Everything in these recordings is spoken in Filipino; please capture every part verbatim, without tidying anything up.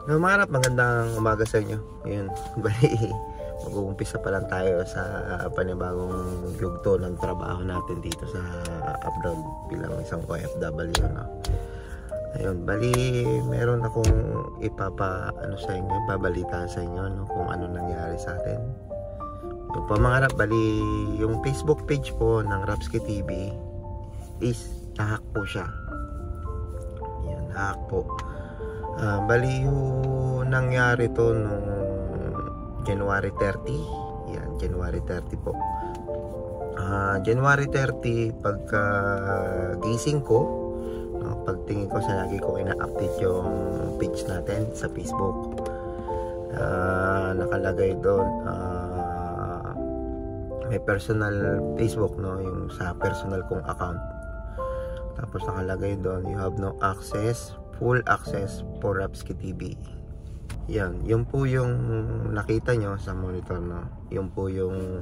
No, mga rap, magandang umaga sa inyo. Ayun, bali, mag-uumpisa pa lang tayo sa panibagong yugto ng trabaho natin dito sa abroad bilang isang O F W, no? Ayun, bali, meron akong ipapa, ano sa inyo, babalita sa inyo, no, kung ano nangyari sa atin. Yung pa mga rap, bali, yung Facebook page po ng Rapski T V is nahack po siya. Yan, nahack po. Uh, bali yung nangyari to nung January thirty. Yan, January thirty po. uh, January thirty, pagka gising ko, uh, pagtingin ko sa lagi ko ina-update yung page natin sa Facebook, uh, nakalagay doon, uh, may personal Facebook, no, yung sa personal kong account. Tapos nakalagay doon, you have no access, full access for Rapski T V. Yan, yun po yung nakita nyo sa monitor, no? Yun po yung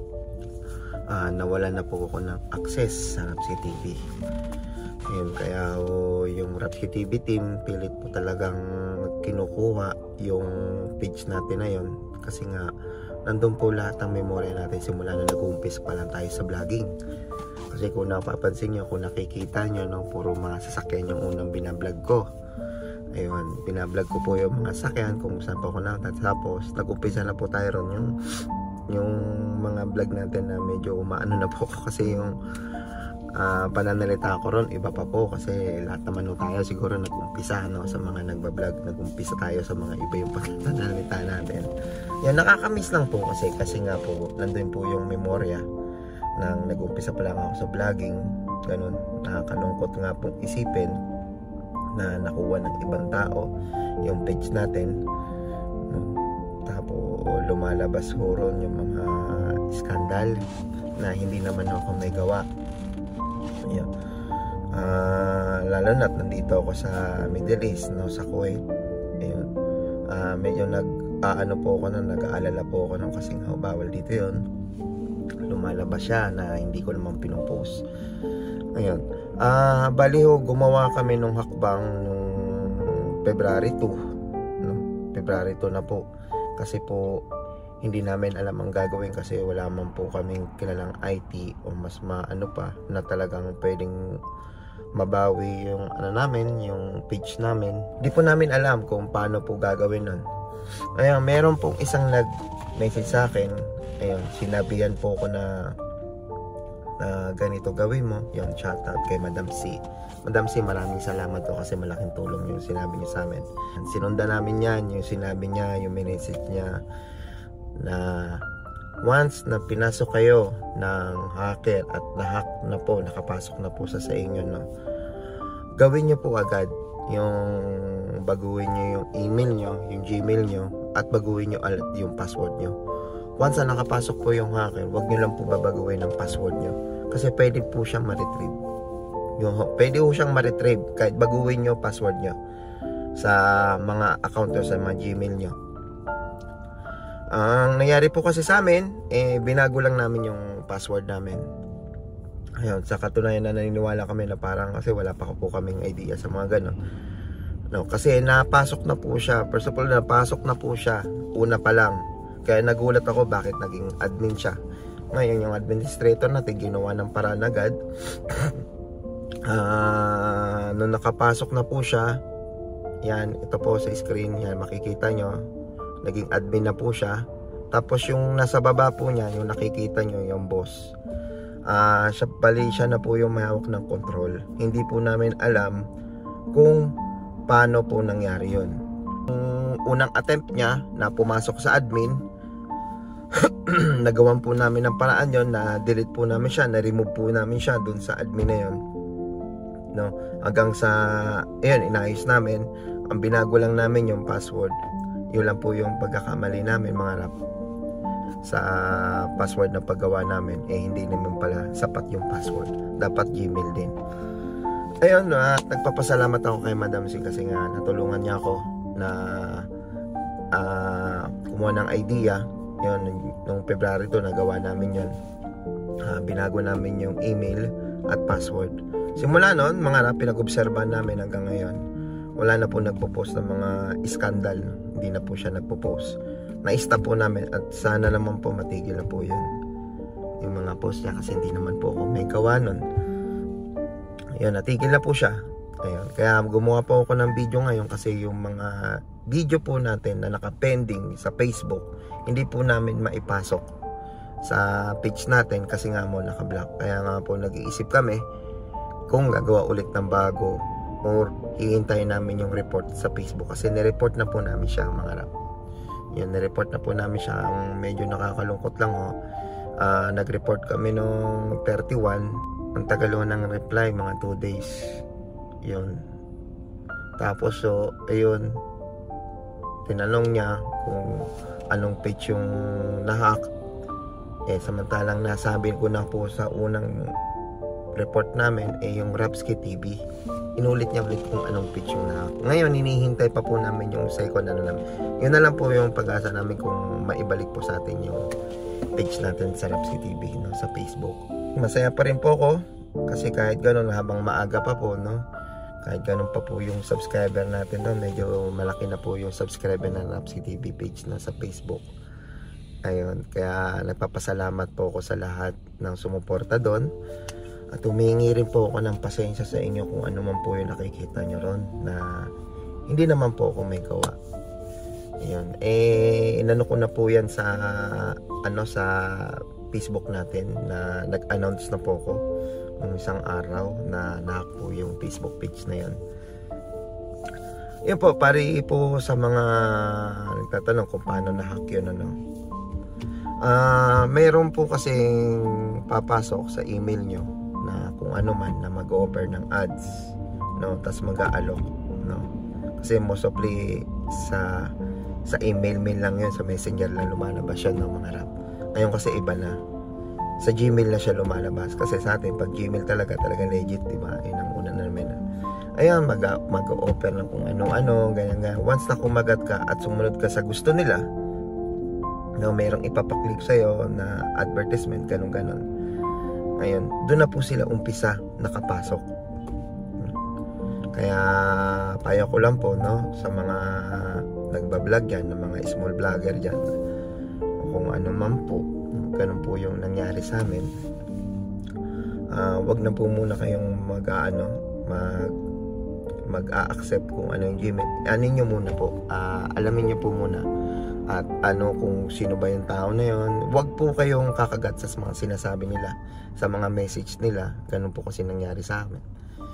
uh, nawala na po ako ng access sa Rapski T V. Ayun, kaya oh, yung Rapski T V team pilit po talagang kinukuha yung page natin na yun, kasi nga nandun po lahat ng memorya natin simula na nag-uumpisa pa lang tayo sa vlogging. Kasi kung napapansin nyo, kung nakikita nyo, no, puro mga sasakyan yung unang binablog ko. Ayun, binablog ko po yung mga sasakyan kung saan pa ako na. Tapos nag-umpisa na po tayo ron yung, yung mga vlog natin na medyo umaano na po kasi yung uh, pananalita ko ron iba pa po, kasi lahat naman no tayo siguro nag-umpisa, no, sa mga nagbablog, nag-umpisa tayo sa mga iba yung pananalita natin. Yan, nakakamiss lang po kasi kasi nga po nandun po yung memorya nang nag-umpisa pa lang ako sa vlogging. Ganun, nakakalungkot nga pong isipin na nakuha ng ibang tao yung page natin, no? Tapos lumalabas ho ron yung mga skandal na hindi naman ako may gawa. Ayun. Uh, lalo na't nandito ako sa Middle East, no, sa Kuwait. Ayun. Uh, medyo nag uh, ano po ako nung nag-aalala po ako nung kasing oh, bawal dito yun, lumalabas siya na hindi ko naman pinupost. Ayun, ah uh, bali ho, gumawa kami nung hakbang nung February two, no? February two na po, kasi po hindi namin alam ang gagawin kasi wala man po kaming kilalang I T o mas maano pa na talagang pwedeng mabawi yung ano namin, yung page namin. Di po namin alam kung paano po gagawin nun. Ayun, meron pong isang nag-message sa akin. Ayun, sinabihan po ko na na ganito gawin mo. Yung shoutout kay Madam C. Madam C, maraming salamat po kasi malaking tulong yung sinabi niya sa amin. Sinundan namin yan, yung sinabi niya, yung message niya na once na pinasok kayo ng hacker at nahack na po, nakapasok na po sa sa inyo, no, gawin niyo po agad yung baguhin niyo yung email niyo, yung Gmail niyo, at baguhin niyo yung password niyo. Once na nakapasok po yung hacker, wag niyo lang po babaguhin ang password niyo, kasi pwede po siyang ma-retrieve. Yung, pwede po siyang ma-retrieve kahit baguhin niyo password niyo sa mga account niyo, sa mga Gmail niyo. Ang nangyari po kasi sa amin, eh, binago lang namin yung password namin. Ayun, sa katunayan na naniniwala kami na parang kasi wala pa po kaming idea sa mga gano'n. No, kasi napasok na po siya. First of all, napasok na po siya una pa lang. Kaya nagulat ako bakit naging admin siya. Ngayon yung administrator natin ginawa ng paraan agad. uh, nung nakapasok na po siya, yan, ito po sa screen, yan, makikita nyo, naging admin na po siya. Tapos yung nasa baba po niya, yung nakikita nyo, yung boss, uh, siya, bali siya na po yung may hawak ng control. Hindi po namin alam kung paano po nangyari yun. Yung unang attempt niya na pumasok sa admin, nagawan po namin ng paraan yon, na delete po namin siya, na remove po namin siya dun sa admin na yon, no, hanggang sa ayun, inayos namin. Ang binago lang namin yung password. Yun lang po yung pagkakamali namin, mga rap, sa password na paggawa namin. Eh hindi naman pala sapat yung password, dapat Gmail din. Ayun, uh, nagpapasalamat ako kay Madam C kasi nga natulungan niya ako na uh, kumuha ng idea. Yun, nung February two nagawa namin yun. Uh, binago namin yung email at password. Simula noon, mga rap, pinag-obserban namin hanggang ngayon wala na po nagpo-post ng mga scandal, hindi na po siya nagpo-post. Na-stop po namin at sana naman po matigil na po yun yung mga post niya, kasi hindi naman po ako may gawa nun. Ayun, natigil na po siya. Ayun, kaya gumawa po ako ng video ngayon, kasi yung mga video po natin na nakapending sa Facebook, hindi po namin maipasok sa page natin kasi nga mo naka-block. Kaya nga po nag-iisip kami kung gagawa ulit ng bago or hihintayin namin yung report sa Facebook, kasi nireport na po namin siya mga rap. Yun, nireport na po namin siya. Ang medyo nakakalungkot lang ho, uh, nag-report kami nung thirty-one, ang tagal ng reply, mga two days. Yun, tapos so ayun, tinanong niya kung anong page yung nahack. Eh samantalang nasabi ko na po sa unang report namin eh yung Rapski T V. Inulit niya ulit kung anong page yung nahack. Ngayon hinihintay pa po namin yung second ano namin. Yun na lang po yung pag-asa namin kung maibalik po sa atin yung page natin sa Rapski T V, no, sa Facebook. Masaya pa rin po ako kasi kahit gano'n, habang maaga pa po, no, kahit gano'n pa po yung subscriber natin doon, medyo malaki na po yung subscriber ng Rapski T V page na sa Facebook. Ayun, kaya nagpapasalamat po ako sa lahat ng sumuporta doon. At humingi rin po ako ng pasensya sa inyo kung ano man po yung nakikita nyo ron na hindi naman po ako may gawa. Ayun, eh inano ko na po yan sa ano sa Facebook natin, na nag-announce na po ako ng isang araw na nahack po yung Facebook page na yan. Yun po, pari po sa mga nagtatanong kung paano nahack yun, ano. Uh, mayroon po kasing papasok sa email nyo na kung ano man na mag-offer ng ads, no, tas mag-aalok, no, kasi mostly sa sa email mail lang yun, sa messenger lang lumalabas yun ng mga rap. Ngayon kasi iba na, sa Gmail na siya lumalabas, kasi sa atin pag Gmail talaga talaga legit, diba? Yun ang una namin na ayan, mag mag-offer ng kung ano-ano, ganyan ganyan. Once na kumagat ka at sumunod ka sa gusto nila, no, mayroong ipapaklik sa'yo na advertisement, ganun ganon. Ngayon, doon na po sila umpisa nakapasok. Kaya payo ko lang po, no, sa mga nagbablog yan, ng mga small vlogger dyan, kung ano man po, ganun po yung nangyari sa amin. Uh, wag na po muna kayong mag-ano, mag mag-a-accept kung ano yung Gmail. Ano nyo muna po, uh, alamin nyo po muna at ano kung sino ba yung tao na yun. Wag po kayong kakagat sa mga sinasabi nila, sa mga message nila. Ganun po kasi nangyari sa amin.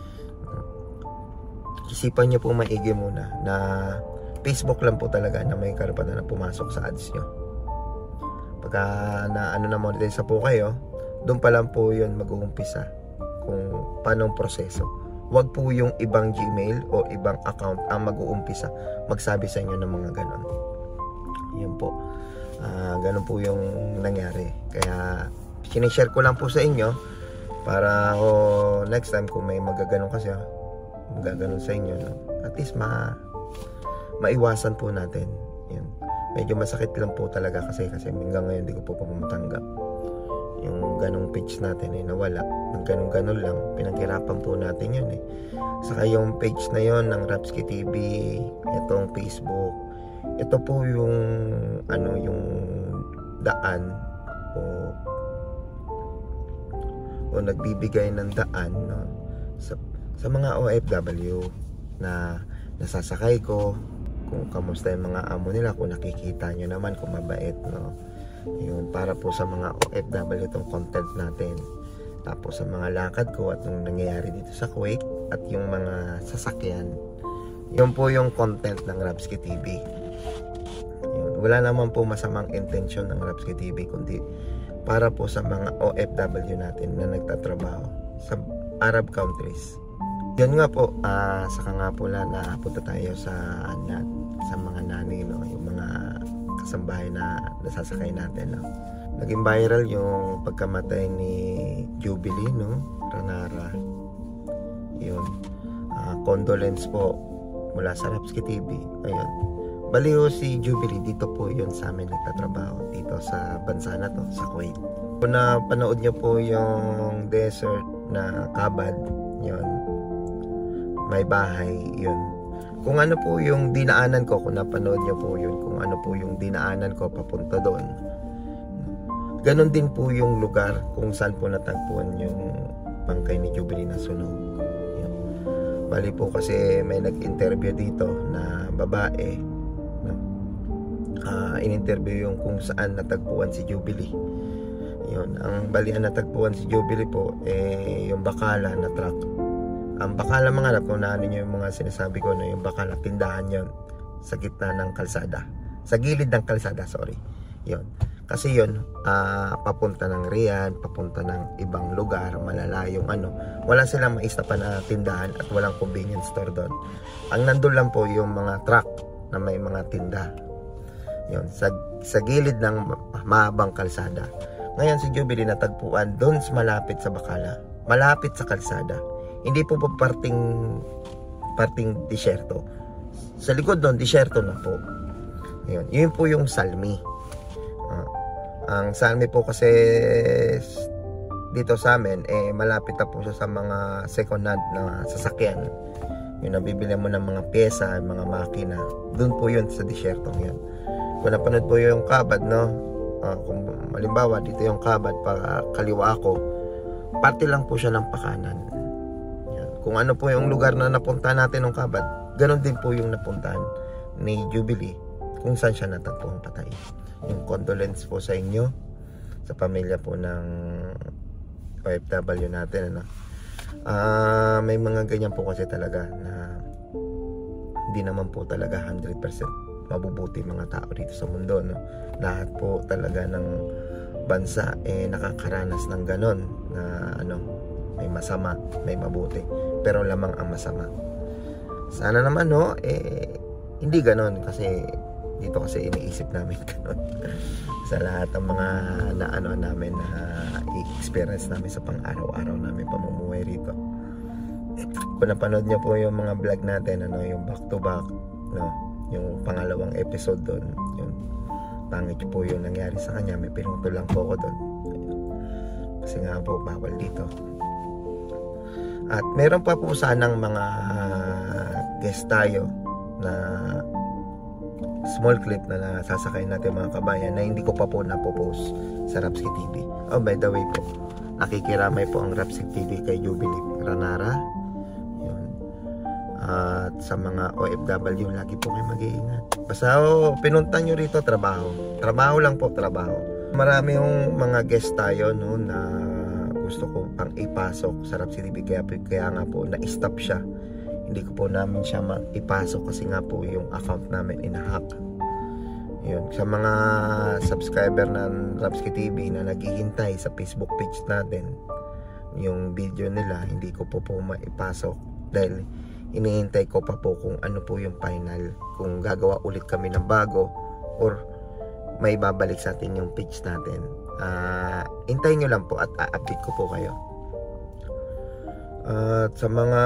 Isipan nyo po maigi muna na Facebook lang po talaga na may karapatan na pumasok sa ads nyo. Pagka na ano na monetize po kayo, doon pa lang po yun mag-uumpisa kung paano ang proseso. Wag po yung ibang Gmail o ibang account ang mag-uumpisa magsabi sa inyo ng mga ganon. Yun po, uh, ganon po yung nangyari. Kaya sinishare ko lang po sa inyo para oh, next time kung may magaganon kasi magaganon sa inyo, no? At least ma maiwasan po natin. Yun. Medyo masakit lang po talaga kasi kasi hanggang ngayon hindi ko po pa matanggap yung ganong page natin ay eh, nawala ng ganun-ganun lang. Pinaghirapan po natin yun eh. Saka yung page na yon ng Rapski T V, itong Facebook, ito po yung ano yung daan o o nagbibigay ng daan, no, sa, sa mga O F W na nasasakay ko, kung kamusta yung mga amo nila, kung nakikita nyo naman kung mabait, no. Yun, para po sa mga O F W itong content natin. Tapos sa mga lakad ko at yung nangyayari dito sa Kuwait at yung mga sasakyan, yun po yung content ng Rapski T V. Yun, wala naman po masamang intention ng Rapski T V, kundi para po sa mga O F W natin na nagtatrabaho sa Arab countries. Yun nga po, uh, saka nga po na napunta tayo sa, na, sa mga nanay, no, yung mga kasambahay na nasasakay natin, no. Naging viral yung pagkamatay ni Jubilee, no, Ranara. Yun, uh, condolence po mula sa Rapski T V. Ayun, baliw si Jubilee, dito po yun sa amin nagtatrabaho dito sa bansa na to, sa Kuwait. Kung napanood nyo po yung desert na kabad, yun, may bahay, yun, kung ano po yung dinaanan ko, kung napanood nyo po yun, kung ano po yung dinaanan ko papunta doon, ganon din po yung lugar kung saan po natagpuan yung bangkay ni Jubilee na sunog. Yun. Bali po kasi may nag-interview dito na babae, no? uh, in-interview yung kung saan natagpuan si Jubilee. Yun, ang balian natagpuan si Jubilee po eh yung bakala na truck. Ang bakala mga anak, kung naano nyo yung mga sinasabi ko, no, yung bakala, tindahan yon sa gitna ng kalsada. Sa gilid ng kalsada, sorry. Yon. Kasi yon uh, papunta ng Riyadh, papunta ng ibang lugar, malalayong ano. Wala silang maistapan na tindahan at walang convenience store doon. Ang nandun lang po yung mga truck na may mga tinda. Yon. Sa, sa gilid ng mahabang kalsada. Ngayon si Jubilee natagpuan doon malapit sa bakala. Malapit sa kalsada. Hindi po po parting parting disyerto. Sa likod doon, disyerto na po. Yun, yun po yung Salmi. Uh, ang Salmi po kasi dito sa amin, eh, malapit na po siya sa mga second hand na sasakyan. Yung nabibili mo ng mga pyesa, mga makina. Doon po yun sa disyertong yun. Kung napanood po yung kabad, no? Uh, kung malimbawa, dito yung kabad, para kaliwa ako, parte lang po siya ng pakanan. Kung ano po yung lugar na napunta natin ng kabad, ganon din po yung napuntahan ni Jubilee kung saan siya natagpuan patay. Yung condolence po sa inyo, sa pamilya po ng O F W natin, ano? Uh, may mga ganyan po kasi talaga na hindi naman po talaga one hundred percent mabubuti mga tao dito sa mundo, no? Lahat po talaga ng bansa eh nakakaranas ng ganon na ano, may masama, may mabuti, pero lamang ang masama. Sana naman, no, eh hindi ganon, kasi dito kasi iniisip namin ganon sa lahat ng mga naano namin na i-experience namin sa pang-araw-araw namin pamumuhay rito. Kung napanood niyo po yung mga vlog natin, ano, yung back to back, no, yung pangalawang episode doon, yung pangit po yung nangyari sa kanya, may pinutol lang po ako doon kasi nga po bawal dito. At meron pa po sanang mga guest tayo na small clip na nasasakay natin mga kabayan na hindi ko pa po napopost sa Rapski T V. Oh, by the way po, nakikiramay po ang Rapski T V kay Jubilee Ranara. Yun. At sa mga O F W, lagi po kayo mag-iingat. Basta oh, pinunta nyo rito, trabaho. Trabaho lang po, trabaho. Marami yung mga guest tayo, no, na gusto ko pang ipasok sa Rapski T V, kaya, kaya nga po na-stop siya. Hindi ko po namin siya ipasok kasi nga po yung account namin inahack. Yun, sa mga subscriber ng Rapski T V na naghihintay sa Facebook page natin, yung video nila hindi ko po po maipasok dahil inihintay ko pa po kung ano po yung final, kung gagawa ulit kami ng bago or may babalik sa atin yung page natin. Uh, hintayin nyo lang po at update ko po kayo. At uh, sa mga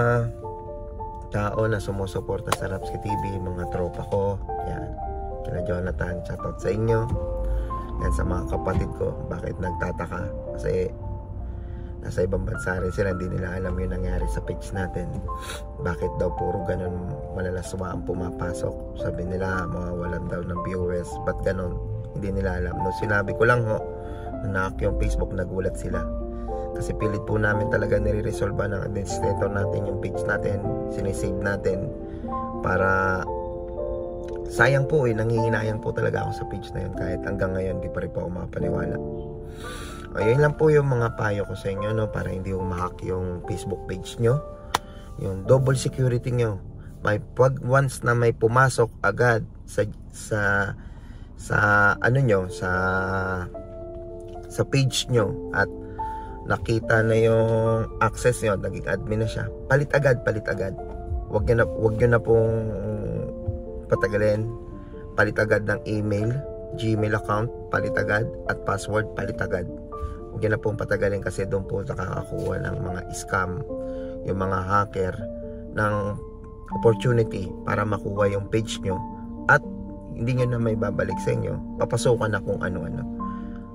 tao na sumusuporta sa Rapski T V, mga tropa ko, yan, kina Jonathan, shoutout sa inyo. Yan, sa mga kapatid ko, bakit nagtataka? Kasi nasa ibang bansa rin sila, hindi nila alam yung nangyari sa page natin. Bakit daw puro ganun malalaswa ang pumapasok? Sabi nila mawawalan daw ng viewers. Ba't ganun? Hindi nila alam. No, sinabi ko lang ho, nanak yung Facebook, nagulat sila. Kasi pilit po namin talaga nire-resolve ng administrator natin yung page natin, sinisave natin para sayang po eh, nangihinayang po talaga ako sa page na yun kahit hanggang ngayon di pa rin po ako makapaniwala. Ayun lang po yung mga payo ko sa inyo, no, para hindi umahack yung Facebook page nyo. Yung double security nyo, may pag once na may pumasok agad sa sa sa ano nyo, sa sa page nyo at nakita na yung access nyo, naging admin na siya, palit agad, palit agad. Wag nyo na, wag nyo na pong patagalin. Palit agad ng email, Gmail account, palit agad, at password, palit agad. Huwag nyo na pong patagalin kasi doon po nakakakuha ng mga scam, yung mga hacker ng opportunity para makuha yung page nyo at hindi nyo na may babalik sa inyo, papasukan na kung ano-ano.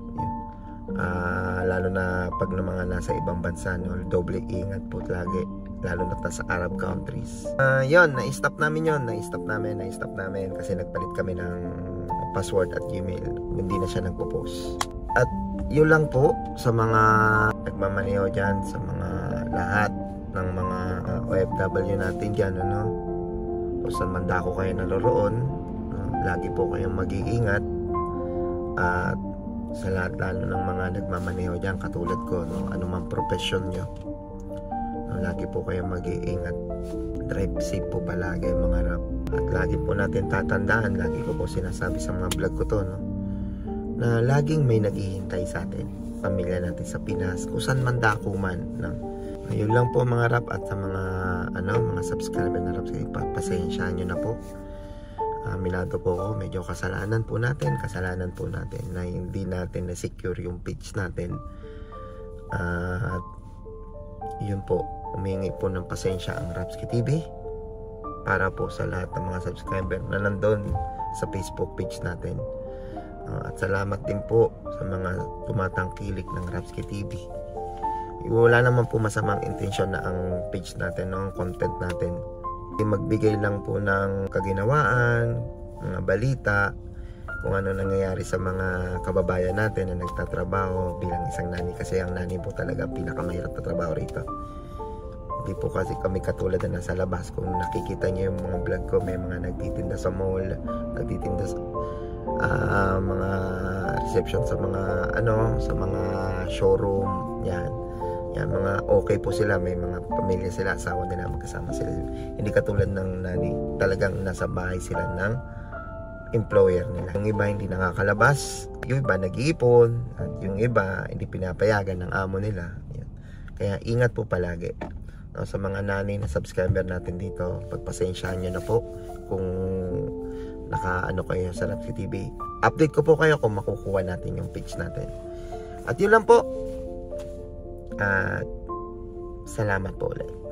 Uh, lalo na pag na mga nasa ibang bansa, no, doble ingat po lagi lalo na sa Arab countries. Uh, yon, na-stop namin yon, na-stop namin, na-stop namin kasi nagpalit kami ng password at Gmail. Hindi na siya nagpo-post. At yun lang po sa mga nagmamaneho dyan, sa mga lahat ng mga uh, O F W natin dyan, ano, kung saan man dako kayo naroroon, uh, lagi po kayong mag-iingat. At sa lahat lalo ng mga nagmamaneho dyan katulad ko, no, anumang profession nyo, no, lagi po kayong mag-iingat. Drive safe po palagi mga rap. At lagi po natin tatandaan, lagi ko po sinasabi sa mga vlog ko to, no, na laging may naghihintay sa atin, pamilya natin sa Pinas, kung saan man dako man, no. Ayun lang po mga rap. At sa mga ano, mga subscriber na rap, pasensyahan nyo na po. Uh, minado po ako, medyo kasalanan po natin, kasalanan po natin na hindi natin na-secure yung page natin. Uh, at yun po, humingi po ng pasensya ang Rapski T V para po sa lahat ng mga subscriber na nandun sa Facebook page natin. Uh, at salamat din po sa mga tumatangkilik ng Rapski T V. Wala naman po masamang intensyon na ang page natin, no, ang content natin. Magbigay lang po ng kaginawaan, mga balita, kung ano nangyayari sa mga kababayan natin na nagtatrabaho bilang isang nani. Kasi ang nani po talaga pinakamahirap na trabaho rito. Hindi po kasi kami katulad na nasa labas. Kung nakikita niyo yung mga vlog ko, may mga nagtitinda sa mall, nagtitinda sa uh, mga reception sa mga ano, sa mga showroom, yan. Yan, mga okay po sila, may mga pamilya sila, asawa nila, magkasama sila. Hindi katulad ng nani, talagang nasa bahay sila ng employer nila. Yung iba hindi nakakalabas, yung iba nag-iipon, at yung iba hindi pinapayagan ng amo nila. Yan. Kaya ingat po palagi. No, sa mga nani na subscriber natin dito, pagpasensyahan nyo na po kung naka-ano kayo sa Rapski T V. Update ko po kayo kung makukuha natin yung page natin. At yun lang po. At salamat po ulit.